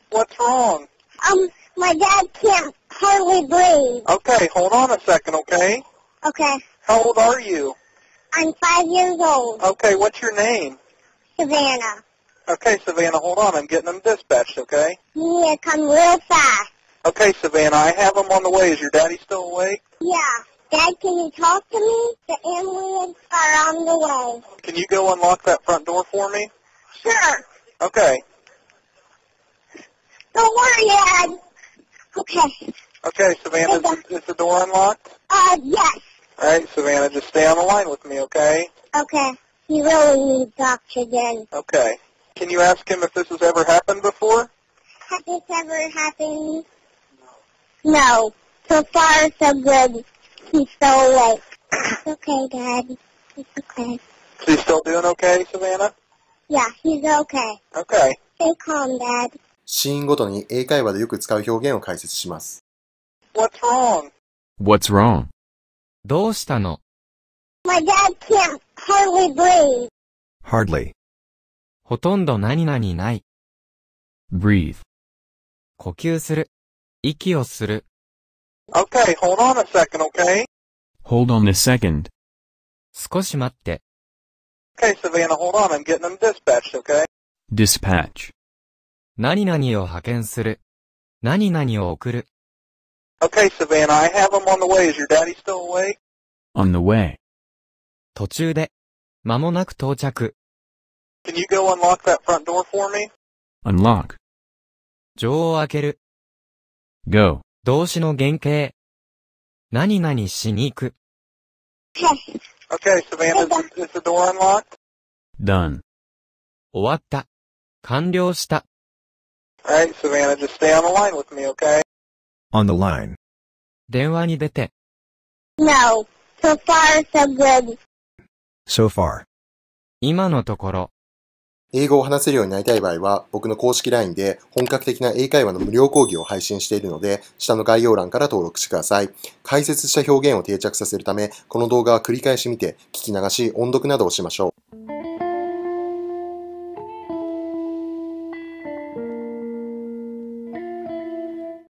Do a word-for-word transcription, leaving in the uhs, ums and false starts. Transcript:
What's wrong? Um, my dad can't hardly breathe. Okay, hold on a second, okay? Okay. How old are you? I'm five years old. Okay, what's your name? Savannah. Okay, Savannah, hold on. I'm getting them dispatched, okay? You need to come real fast. Okay, Savannah, I have them on the way. Is your daddy still awake? Yeah. Dad, can you talk to me? The ambulance are on the way. Can you go unlock that front door for me? Sure. Okay. Don't worry, Dad. Okay. Okay, Savannah, is the, is the door unlocked? Uh, yes. All right, Savannah, just stay on the line with me, okay? Okay. You really need oxygen. Okay. Can you ask him if this has ever happened before? Has this ever happened? No. So far, so good. He's still awake. It's okay, Dad. It's okay. Is he still doing okay, Savannah? Yeah, he's okay. Okay. Stay calm, Dad. シーンごとに英会話でよく使う表現を解説します。 What's wrong? What's wrong? どうしたの？ My dad can't hardly breathe. Hardly. ほとんど何々ない。 Breathe. 呼吸する。息をする。 Okay, hold on a second, okay? Hold on a second. 少し待って。 Okay, Savannah, hold on. I'm getting them dispatched, okay? Dispatch. 何々を派遣する。何々を送る。 Okay, Savannah, I have them on the way. Is your daddy still awake? On the way. 途中で。間もなく到着。 Can you go unlock that front door for me? Unlock. 錠を開ける。 Go. 動詞の原型。何々しに行く。 Okay. Okay, Savannah, is, is the door unlocked? Done. 終わった。完了した。 All right, Savannah, just stay on the line with me, okay? On the line. 電話に出て。 No. So far, so good. So far. 今のところ。 英語を話せるようになりたい場合は、僕の公式 ライン で本格的な英会話の無料講義を配信しているので、下の概要欄から登録してください。解説した表現を定着させるため、この動画は繰り返し見て、聞き流し、音読などをしましょう。